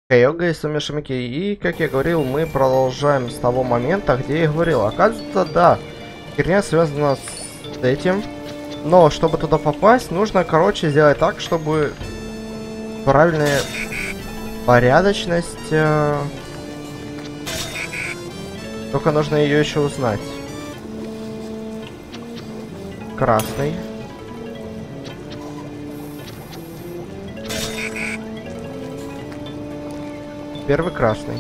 Йога и Сумишимики. И, как я говорил, мы продолжаем с того момента, где я говорил. Оказывается, да, херня связана с этим. Но, чтобы туда попасть, нужно, короче, сделать так, чтобы правильная порядочность... Только нужно ее еще узнать. Красный. Первый красный.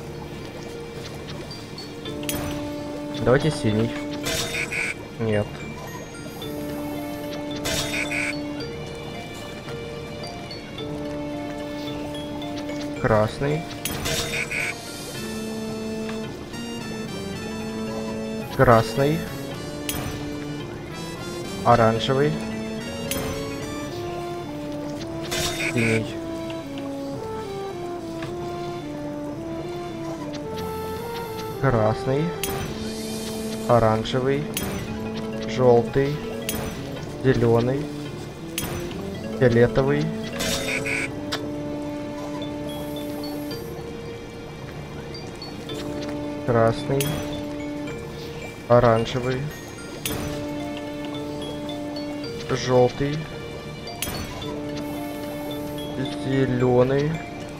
Давайте синий. Нет. Красный. Красный. Оранжевый. Синий. Красный. Оранжевый. Желтый. Зеленый. Фиолетовый. Красный. Оранжевый. Желтый. Зеленый.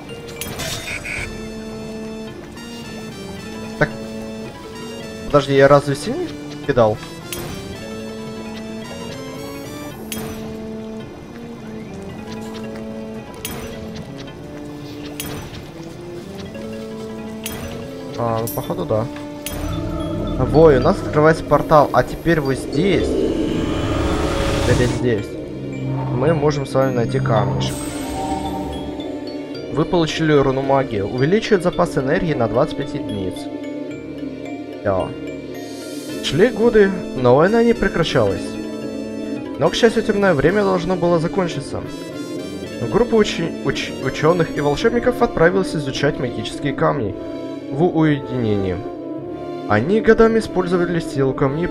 Так. Подожди, я разве синий кидал? Ну походу да. Вой, у нас открывается портал, а теперь вы здесь. Или здесь. Мы можем с вами найти камешек. Вы получили руну магии. Увеличивает запас энергии на 25 единиц. Да. Шли годы, но война не прекращалась. Но, к счастью, темное время должно было закончиться. Группа ученых и волшебников отправилась изучать магические камни в уединении. Они годами использовали силу камней,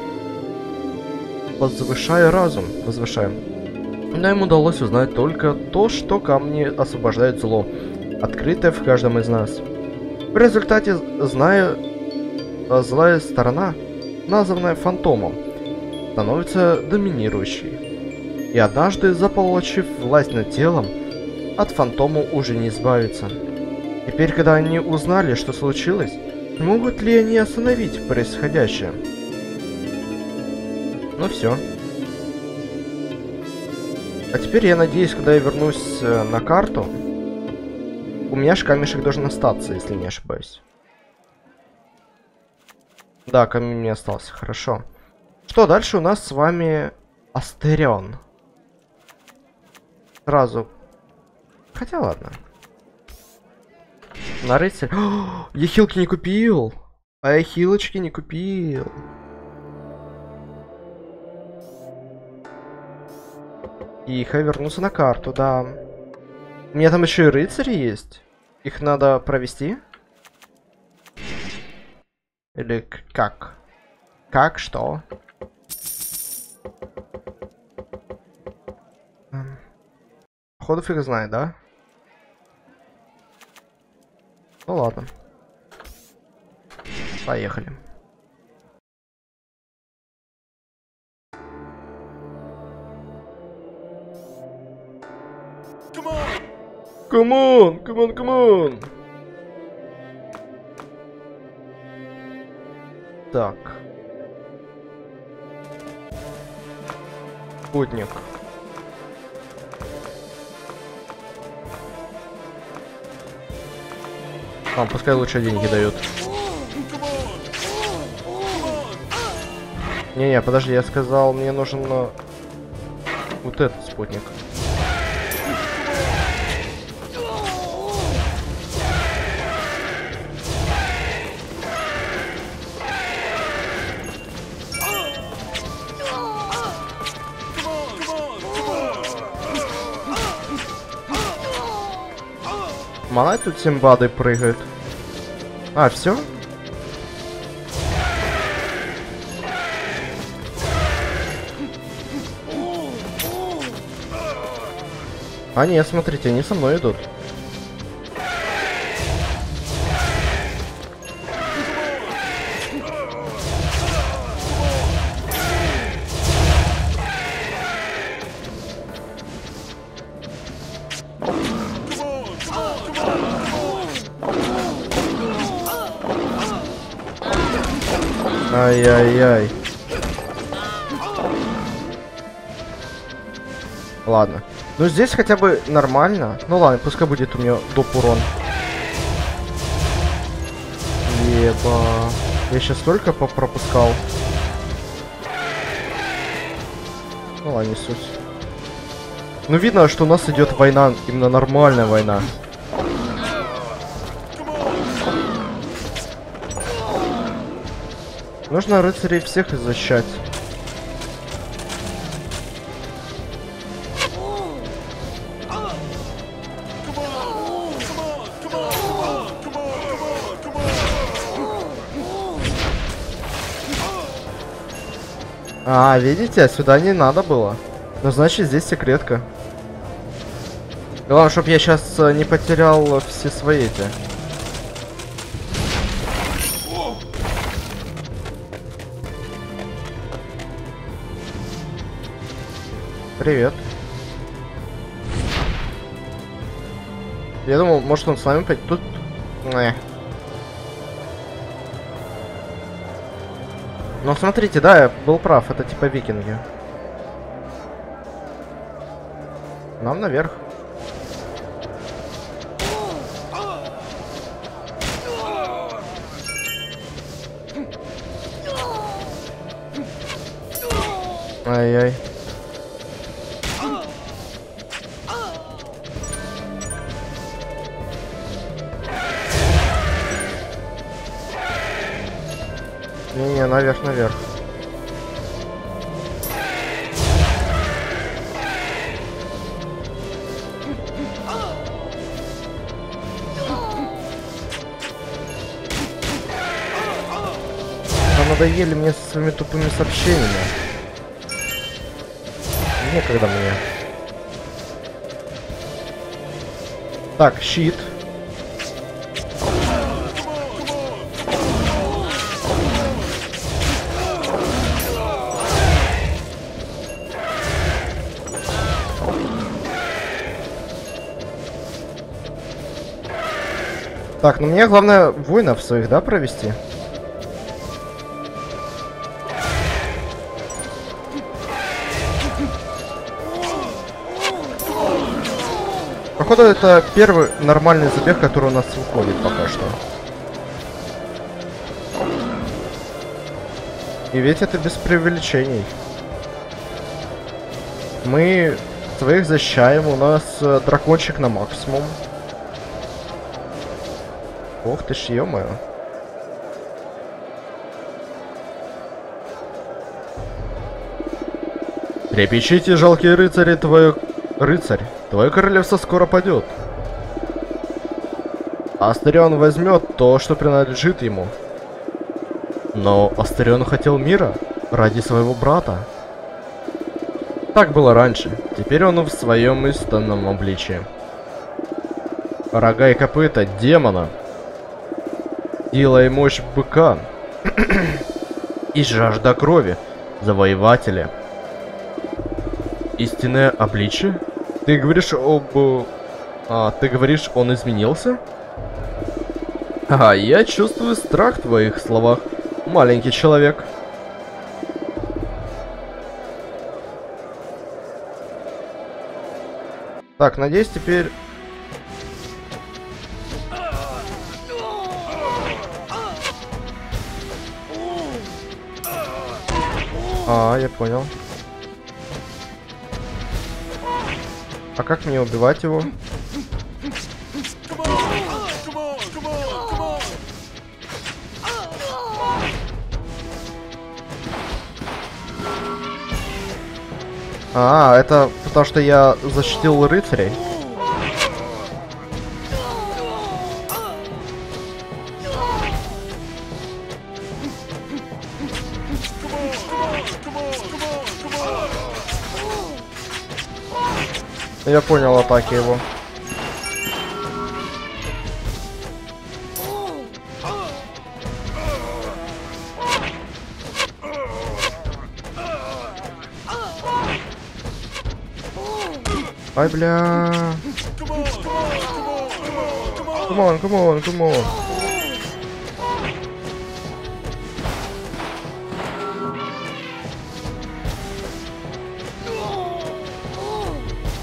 возвышая разум. Но им удалось узнать только то, что камни освобождают зло, открытое в каждом из нас. В результате, злая сторона, названная фантомом, становится доминирующей. И однажды, заполучив власть над телом, от фантома уже не избавиться. Теперь, когда они узнали, что случилось, могут ли они остановить происходящее? Ну все. А теперь я надеюсь, когда я вернусь на карту, у меня же камешек должен остаться, если не ошибаюсь. Да, камень мне остался, хорошо. Что, дальше у нас с вами Астерион. Сразу. Хотя ладно. На рыцарь. О, я хилки не купил. А я хилочки не купил. Тихо, вернуться на карту, да. У меня там еще и рыцари есть. Их надо провести? Или как? Как, что? Походу фиг знает, да? Ну ладно. Поехали. Камон! Так. Путник. Пускай лучше деньги дают. Не-не, подожди, я сказал, мне нужен вот этот спутник. Мало тут симбады прыгают. А, все? А нет, смотрите, они со мной идут. Ай-яй-яй. Ладно. Ну здесь хотя бы нормально. Ну ладно, пускай будет у меня доп урон. Еба. Я сейчас столько пропускал. Ну ладно, не суть. Ну видно, что у нас идет война, именно нормальная война. Нужно рыцарей всех защищать. А, видите, сюда не надо было. Ну, значит, здесь секретка. Главное, чтобы я сейчас не потерял все свои эти. Привет. Я думал, может он с нами пойдет. Тут... Ну, смотрите, да, я был прав, это типа викинги. Нам наверх. Ай-яй. Не-не, наверх. Да надоели мне со своими тупыми сообщениями. Некогда мне. Так, щит. Так, ну мне главное воинов своих, да, провести? Походу, это первый нормальный забег, который у нас выходит пока что. И ведь это без преувеличений. Мы своих защищаем, у нас дракончик на максимум. Ох ты ж, ё-моё. Трепещите, жалкие рыцари, твое королевство скоро падет. Астарион возьмет то, что принадлежит ему. Но Астарион хотел мира ради своего брата. Так было раньше, теперь он в своем истинном обличии. Рога и копыта демона. Сила и мощь быка. И жажда крови завоевателя. Истинное обличие? Ты говоришь ты говоришь, он изменился? Ага, я чувствую страх в твоих словах, маленький человек. Так, надеюсь, теперь... А, я понял. А как мне убивать его? А, это потому что я защитил рыцарей. Я понял атаки его. Ай, бля. Come on.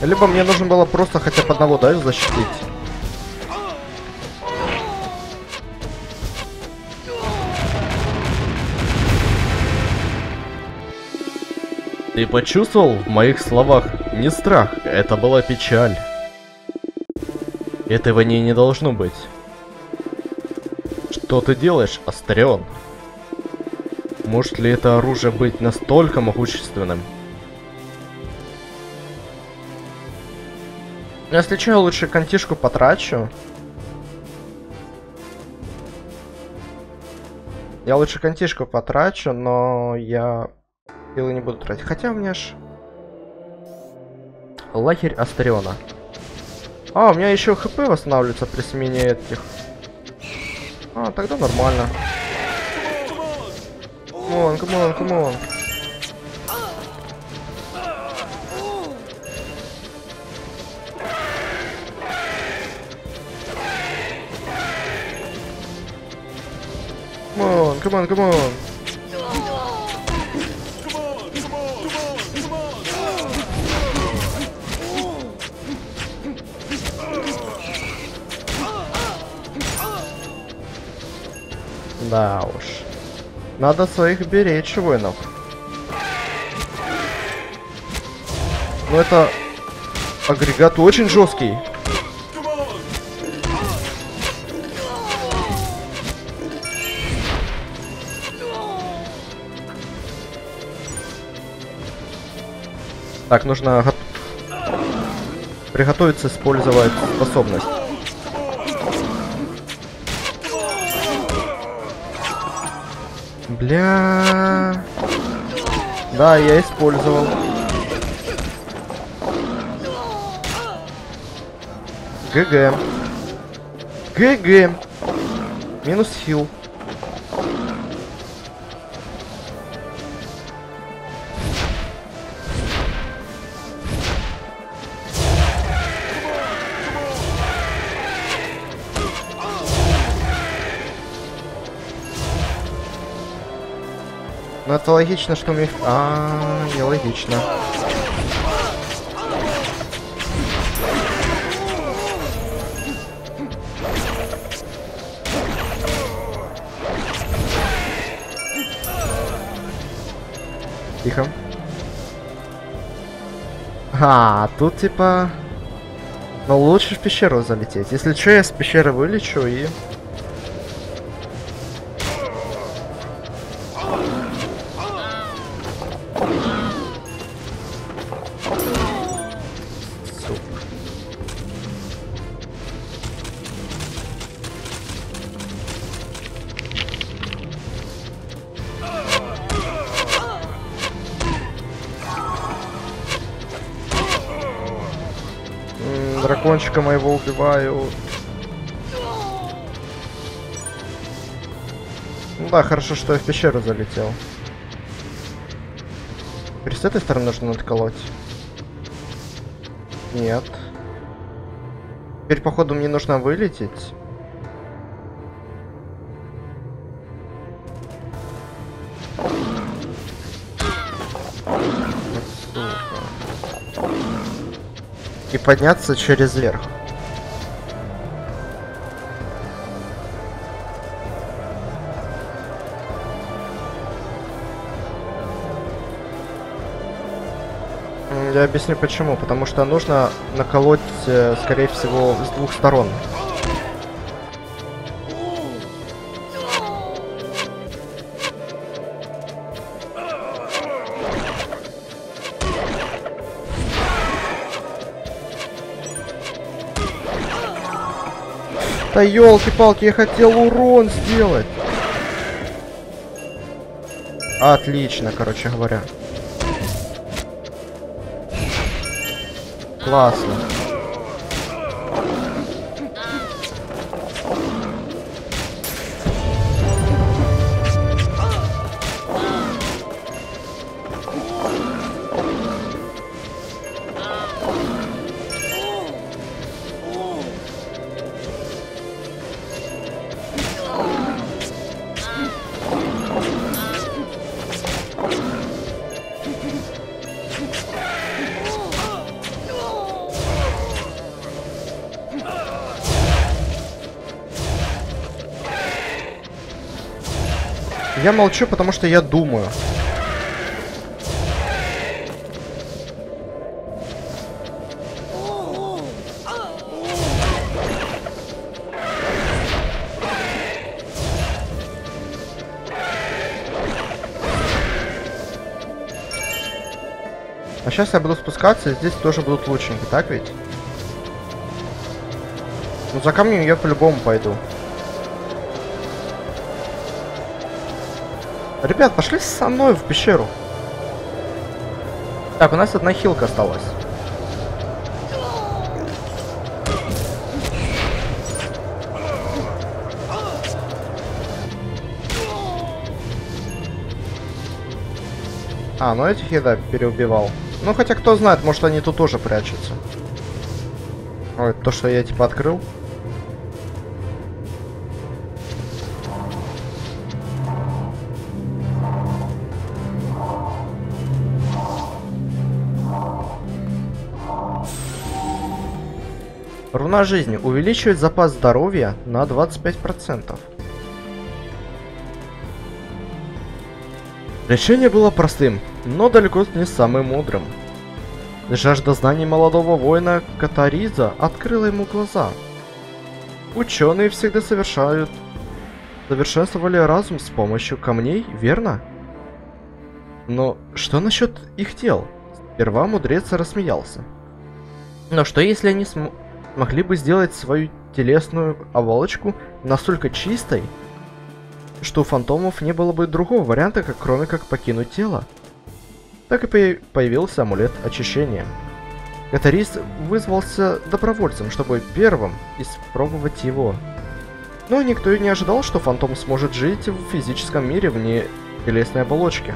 Либо мне нужно было просто хотя бы одного, да, защитить. Ты почувствовал в моих словах не страх, это была печаль. Этого не должно быть. Что ты делаешь, Астарион? Может ли это оружие быть настолько могущественным? Если что, я лучше контишку потрачу. Я лучше контишку потрачу, но я силы не буду тратить. Хотя у меня ж лагерь Астариона. А, у меня еще хп восстанавливается при смене этих. А, тогда нормально. Камон, камон, камон. Камон, камон. Да уж. Надо своих беречь, воинов. Но это агрегат очень жесткий. Так, нужно приготовиться использовать способность. Бля. Да, я использовал. ГГ. ГГ. Минус хил. Ну это логично, что мне... не логично. Тихо. Тут типа... Ну лучше в пещеру залететь. Если что, я с пещеры вылечу и... Дракончика моего убиваю. Ну да, хорошо, что я в пещеру залетел. Теперь с этой стороны нужно отколоть. Нет. Теперь, походу, мне нужно вылететь. И подняться через верх. Я объясню почему. Потому что нужно наколоть, скорее всего, с двух сторон. Да елки-палки, я хотел урон сделать. Отлично, короче говоря. Классно. Я молчу, потому что я думаю. А сейчас я буду спускаться, и здесь тоже будут лучники, так ведь? Ну, за камнем я по-любому пойду. Ребят, пошли со мной в пещеру. Так, у нас одна хилка осталась. А, ну этих я, да, переубивал. Ну, хотя кто знает, может они тут тоже прячутся. Ой, то, что я типа открыл. Руна жизни увеличивает запас здоровья на 25%. Решение было простым, но далеко не самым мудрым. Жажда знаний молодого воина Катариза открыла ему глаза. Ученые всегда совершенствовали разум с помощью камней, верно? Но что насчет их тел? Сперва мудрец рассмеялся. Но что если они могли бы сделать свою телесную оболочку настолько чистой, что у фантомов не было бы другого варианта, кроме как покинуть тело? Так и появился амулет очищения. Катариз вызвался добровольцем, чтобы первым испробовать его. Но никто и не ожидал, что фантом сможет жить в физическом мире вне телесной оболочки.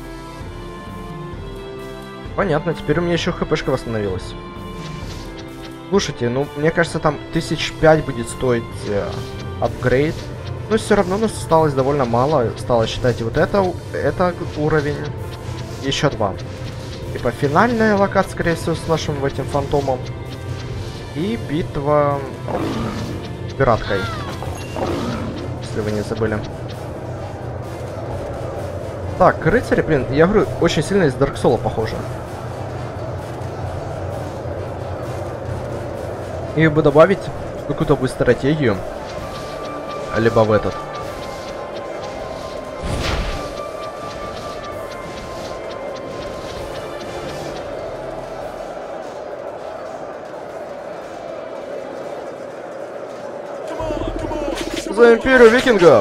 Понятно, теперь у меня еще хпшка восстановилась. Слушайте, ну мне кажется, там 1005 будет стоить апгрейд. Но все равно у нас осталось довольно мало. Осталось считать вот это уровень. Еще 2. Типа финальная локация, скорее всего, с нашим этим фантомом. И битва с пираткой. Если вы не забыли. Так, рыцари, блин, я говорю, очень сильно из Dark Souls похоже. И бы добавить какую-то бы стратегию. Либо в этот. За империю викингов!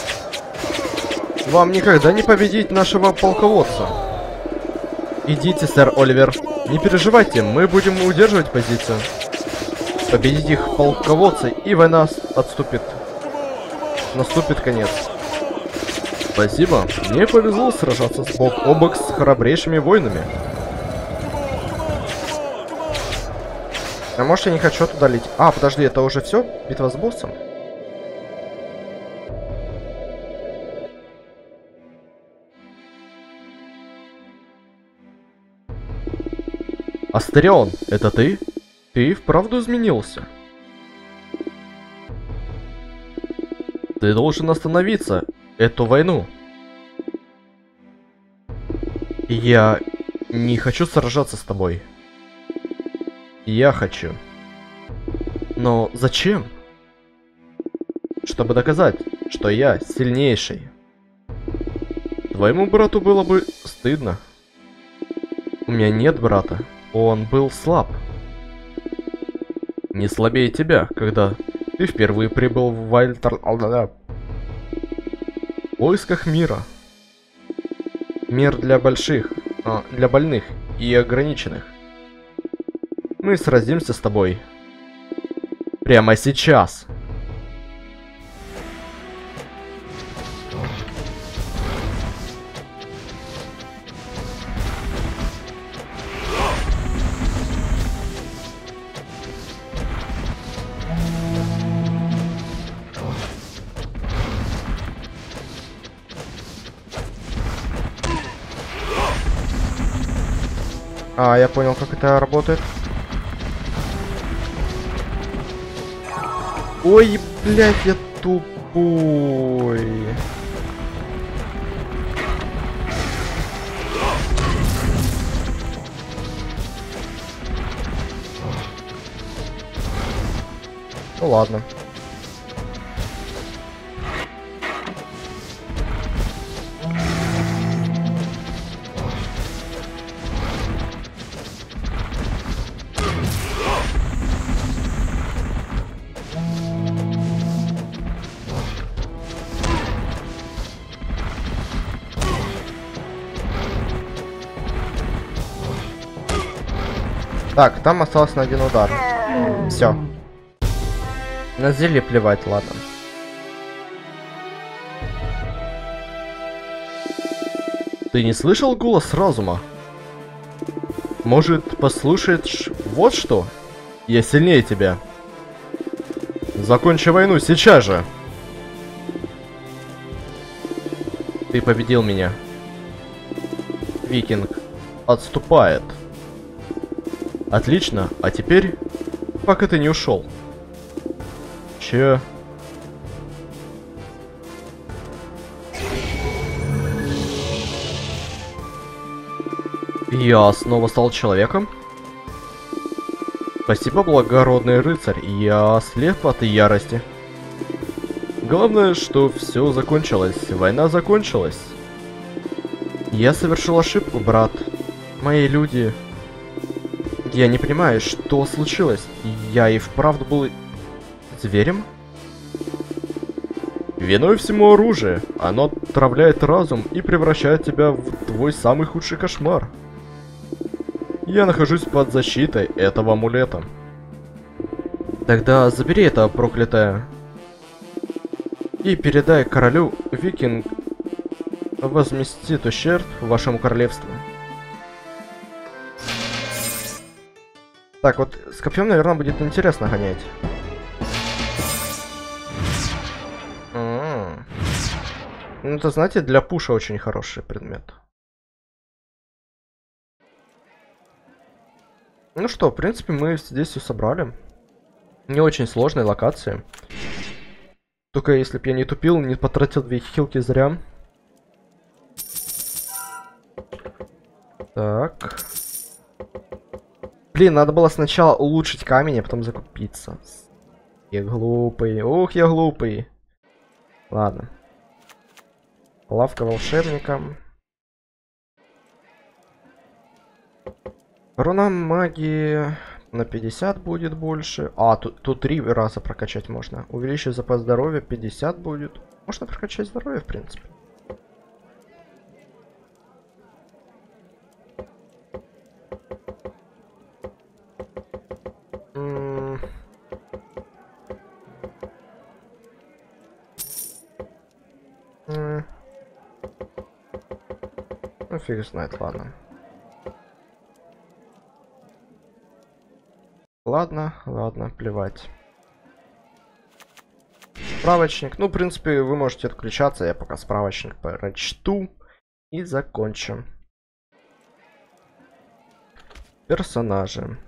Вам никогда не победить нашего полководца. Идите, сэр Оливер. Не переживайте, мы будем удерживать позицию. Победить их полководца, и война отступит. Наступит конец. Спасибо. Мне повезло сражаться бок о бок с храбрейшими воинами. А может, я не хочу туда лететь? А, подожди, это уже все? Битва с боссом? Астерион, это ты? Ты вправду изменился. Ты должен остановиться эту войну. Я не хочу сражаться с тобой. Я хочу. Но зачем? Чтобы доказать, что я сильнейший. Твоему брату было бы стыдно. У меня нет брата. Он был слаб. Не слабее тебя, когда ты впервые прибыл в Вайльтар... в поисках мира. Мир для больших, для больных и ограниченных. Мы сразимся с тобой. Прямо сейчас. А, я понял, как это работает. Ой, блядь, я тупой. Ну ладно. Так, там осталось на один удар. Все. На зелье плевать, ладно. Ты не слышал голос разума? Может, послушаешь вот что? Я сильнее тебя. Закончи войну сейчас же. Ты победил меня. Викинг отступает. Отлично, а теперь, пока ты не ушел. Че? Я снова стал человеком? Спасибо, благородный рыцарь, я слеп от ярости. Главное, что все закончилось, война закончилась. Я совершил ошибку, брат. Мои люди... Я не понимаю, что случилось. Я и вправду был зверем? Виной всему оружие. Оно отравляет разум и превращает тебя в твой самый худший кошмар. Я нахожусь под защитой этого амулета. Тогда забери это, проклятое. И передай королю, Викинг возместит ущерб вашему королевству. Так, вот с копьем, наверное, будет интересно гонять. Ну, это, знаете, для пуша очень хороший предмет. Ну что, в принципе, мы здесь все собрали. Не очень сложные локации. Только если бы я не тупил, не потратил 2 хилки зря. Так. Блин, надо было сначала улучшить камень, а потом закупиться. Я глупый. Ух, я глупый. Ладно. Лавка волшебника. Руна магии на 50 будет больше. А, тут 3 раза прокачать можно. Увеличить запас здоровья 50 будет. Можно прокачать здоровье, в принципе. Ну, фиг знает, ладно. Ладно, плевать. Справочник. Ну, в принципе, вы можете отключаться. Я пока справочник прочту и закончим. Персонажи.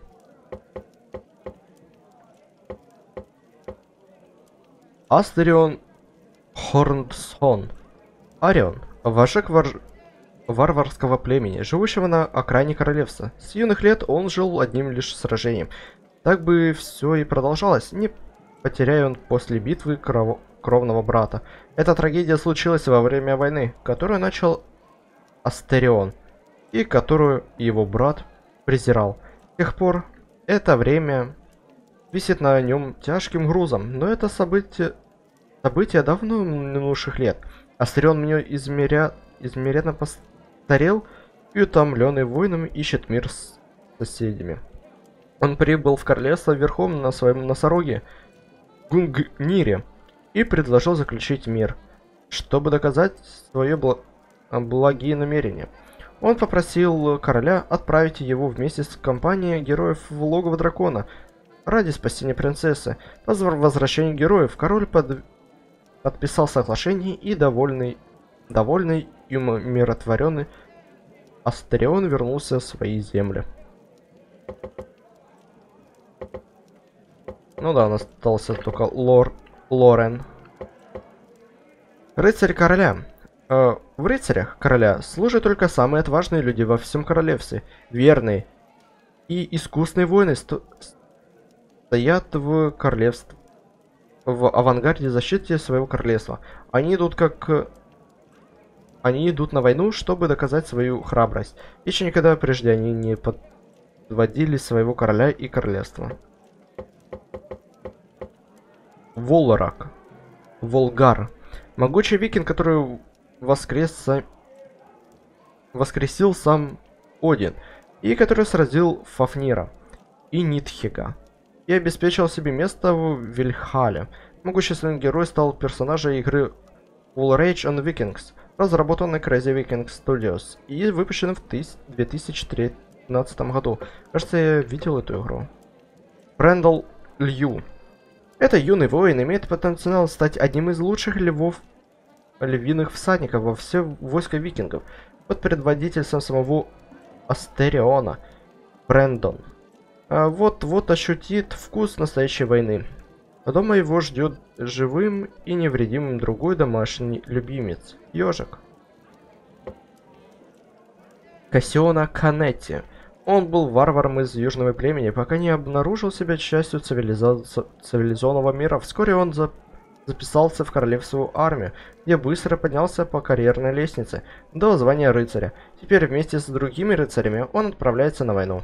Астерион Хорнсон. Арион. Вожак варварского племени, живущего на окраине королевства. С юных лет он жил одним лишь сражением. Так бы все и продолжалось, не потеряя он после битвы кровного брата. Эта трагедия случилась во время войны, которую начал Астерион, и которую его брат презирал. С тех пор это время висит на нем тяжким грузом, но это событие давно минувших лет. Астерион мне измеренно постарел и, утомленный воином, ищет мир с соседями. Он прибыл в королевство верхом на своем носороге Гунгнире и предложил заключить мир, чтобы доказать свои благие намерения. Он попросил короля отправить его вместе с компанией героев в логово дракона ради спасения принцессы. По возвращению героев король подписал соглашение, и довольный и умиротворенный Астерион вернулся в свои земли. Ну да, остался только Лорен. Рыцарь короля. В рыцарях короля служат только самые отважные люди во всем королевстве. Верные и искусные воины стоят в королевстве. в авангарде защиты своего королевства. Они идут на войну, чтобы доказать свою храбрость. Еще никогда прежде они не подводили своего короля и королевства. Волрак. Волгар. Могучий викинг, который воскресил сам Один, и который сразил Фафнира и Нитхега, и обеспечил себе место в Вильхале. Могущественный герой стал персонажем игры Wall Rage on Vikings, разработанной Crazy Viking Studios и выпущенной в 2013 году. Кажется, я видел эту игру. Брэндал Лью. Это юный воин имеет потенциал стать одним из лучших львиных всадников во все войско викингов под предводительством самого Астериона. Брэндон вот ощутит вкус настоящей войны. Дома его ждет живым и невредимым другой домашний любимец — ежик. Кассиона Канетти. Он был варваром из южного племени, пока не обнаружил себя частью цивилизованного мира. Вскоре он записался в королевскую армию, где быстро поднялся по карьерной лестнице до звания рыцаря. Теперь вместе с другими рыцарями он отправляется на войну.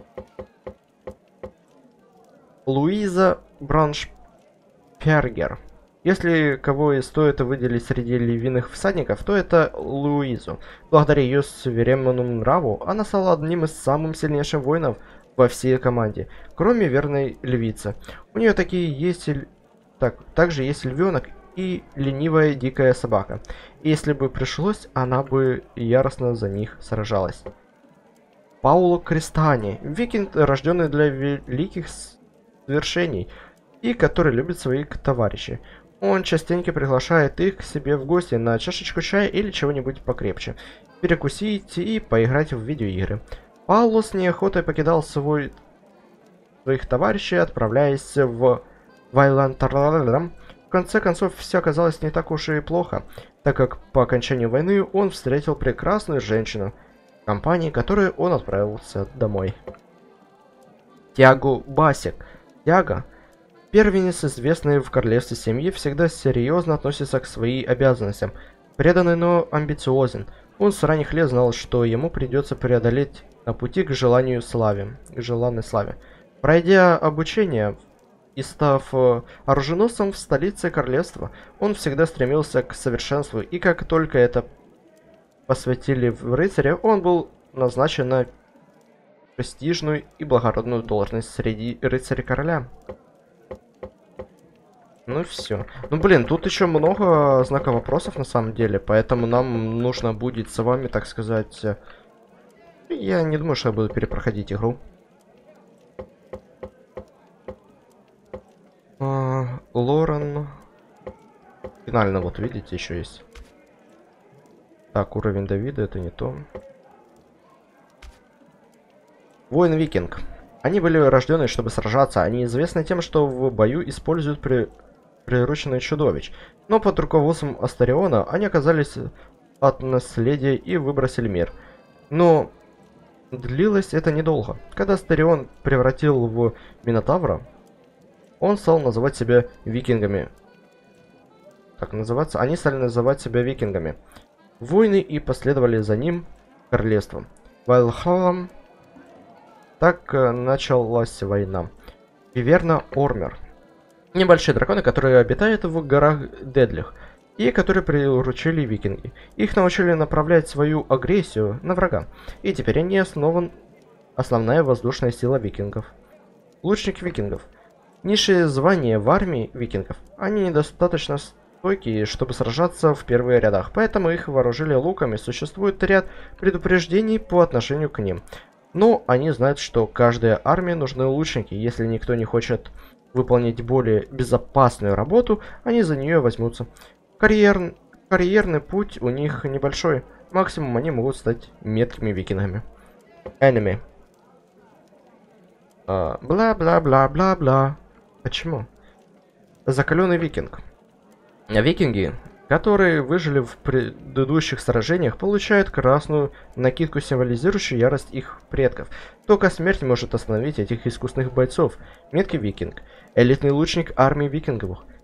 Луиза Браншпергер. Если кого и стоит выделить среди львиных всадников, то это Луизу. Благодаря ее суверенному нраву, она стала одним из самых сильнейших воинов во всей команде, кроме верной львицы. У нее также есть львенок и ленивая дикая собака. И если бы пришлось, она бы яростно за них сражалась. Пауло Кристани. Викинг, рожденный для великих свершений и который любит своих товарищей. Он частенько приглашает их к себе в гости на чашечку чая или чего-нибудь покрепче, перекусить и поиграть в видеоигры. Пауло с неохотой покидал своих товарищей, отправляясь в Вайлантарлам. В конце концов, все оказалось не так уж и плохо, так как по окончанию войны он встретил прекрасную женщину, в компании которой он отправился домой. Тиаго Басик. Тиаго, первенец, известный в королевстве семьи, всегда серьезно относится к своим обязанностям. Преданный, но амбициозен. Он с ранних лет знал, что ему придется преодолеть на пути к желанной славе. Пройдя обучение и став оруженосцем в столице королевства, он всегда стремился к совершенству, и как только это посвятили в рыцаря, он был назначен на престижную и благородную должность среди рыцарей короля. Ну и все. Ну блин, тут еще много знаков вопросов на самом деле, поэтому нам нужно будет с вами, так сказать... Я не думаю, что я буду перепроходить игру. Лорен. Финально, вот видите, еще есть. Так, уровень Давида, это не то. Воин-викинг. Они были рождены, чтобы сражаться. Они известны тем, что в бою используют прирученных чудовищ. Но под руководством Астериона они оказались от наследия и выбросили мир. Но длилось это недолго. Когда Астерион превратил в Минотавра, он стал называть себя викингами. Так называться. Они стали называть себя викингами. Воины и последовали за ним королевством. Вайлхалам. Так началась война. Виверна Ормер. Небольшие драконы, которые обитают в горах Дедлих, и которые приручили викинги. Их научили направлять свою агрессию на врага. И теперь они основная воздушная сила викингов. Лучник викингов. Низшее звание в армии викингов. Они недостаточно стойкие, чтобы сражаться в первых рядах, поэтому их вооружили луками. Существует ряд предупреждений по отношению к ним. Но они знают, что каждой армии нужны лучники. Если никто не хочет выполнить более безопасную работу, они за нее возьмутся. Карьерный путь у них небольшой. Максимум они могут стать меткими викингами. Enemy. Бла-бла-бла-бла-бла. Почему? Закаленный викинг. Викинги, которые выжили в предыдущих сражениях, получают красную накидку, символизирующую ярость их предков. Только смерть может остановить этих искусных бойцов. Меткий викинг. Элитный лучник армии викингов.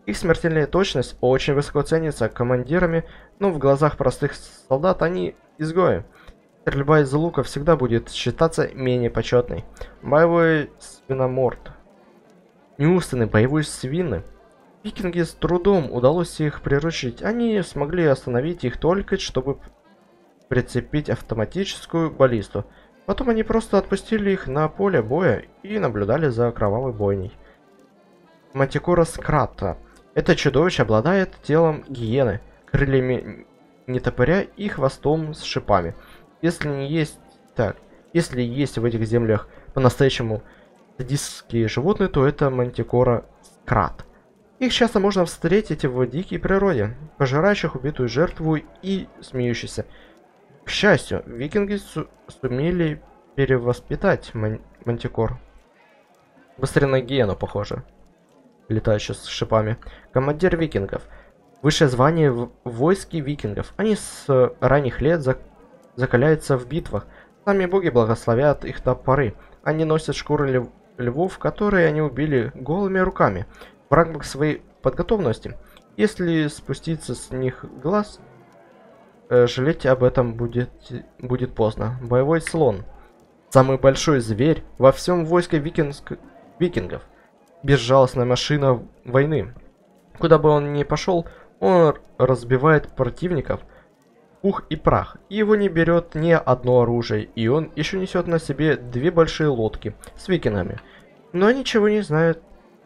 Их смертельная точность очень высоко ценится командирами, но в глазах простых солдат они изгои. Стрельба из лука всегда будет считаться менее почетной. Боевой свиноморд. Неустанный боевой свины. Викинги с трудом удалось их приручить. Они смогли остановить их только, чтобы прицепить автоматическую баллисту. Потом они просто отпустили их на поле боя и наблюдали за кровавой бойней. Мантикора скрата. Это чудовище обладает телом гиены, крыльями нетопыря и хвостом с шипами. Если есть в этих землях по-настоящему садистские животные, то это мантикора скрат. Их часто можно встретить в дикой природе, пожирающих убитую жертву и смеющихся. К счастью, викинги сумели перевоспитать мантикор. Быстрее на гиену похоже, летающую с шипами. Командир викингов. Высшее звание в войске викингов. Они с ранних лет закаляются в битвах. Сами боги благословят их топоры. Они носят шкуры львов, которые они убили голыми руками. В рамках своей подготовленности, если спуститься с них глаз, жалеть об этом будет поздно. Боевой слон. Самый большой зверь во всем войске викингов. Безжалостная машина войны. Куда бы он ни пошел, он разбивает противников пух и прах. И его не берет ни одно оружие, и он еще несет на себе 2 большие лодки с викингами. Но ничего не знают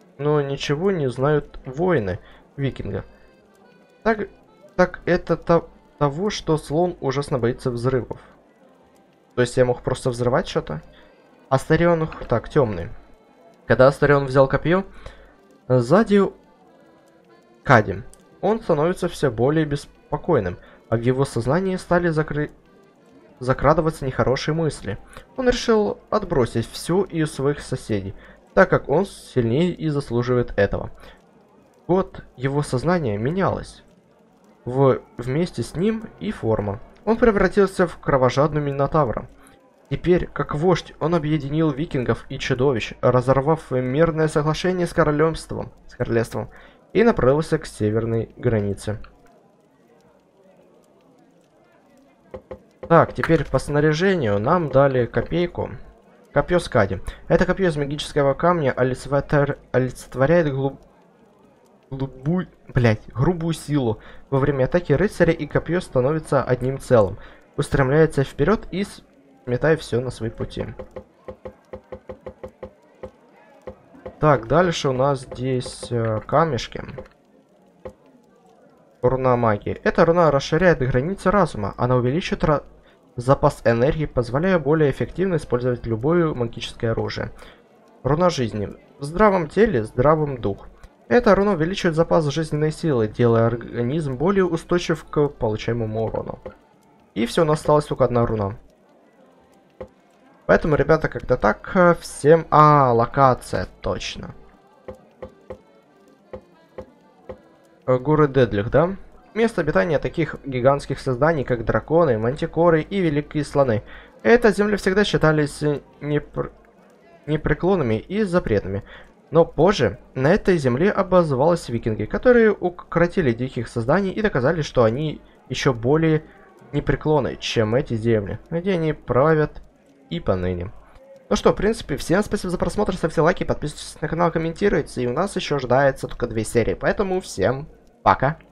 воины викингов. Так это того, что слон ужасно боится взрывов. То есть я мог просто взрывать что-то? Астарион, так, темный. Когда Астарион взял копье, сзади Кади, он становится все более беспокойным, а в его сознании стали закрадываться нехорошие мысли. Он решил отбросить все и своих соседей, так как он сильнее и заслуживает этого. Вот его сознание менялось. Вместе с ним и форма. Он превратился в кровожадную минотавра. Теперь, как вождь, он объединил викингов и чудовищ, разорвав мирное соглашение с королевством, и направился к северной границе. Так, теперь по снаряжению нам дали копейку. Копье Скади. Это копье из магического камня олицетворяет грубую силу. Во время атаки рыцаря и копье становится одним целым. Устремляется вперед и сметая все на свои пути. Так, дальше у нас здесь камешки. Руна магии. Эта руна расширяет границы разума. Она увеличит запас энергии, позволяя более эффективно использовать любое магическое оружие. Руна жизни. В здравом теле здравым дух. Эта руна увеличивает запас жизненной силы, делая организм более устойчив к получаемому урону. И все, у нас осталась только одна руна. Поэтому, ребята, как-то так. Всем... локация, точно. Горы Дедлих, да? Место обитания таких гигантских созданий, как драконы, мантикоры и великие слоны. Эти земли всегда считались непреклонными и запретными. Но позже на этой земле образовались викинги, которые укротили диких созданий и доказали, что они еще более непреклонны, чем эти земли, где они правят и поныне. Ну что, в принципе, всем спасибо за просмотр, ставьте лайки, подписывайтесь на канал, комментируйте, и у нас еще ожидается только 2 серии, поэтому всем пока!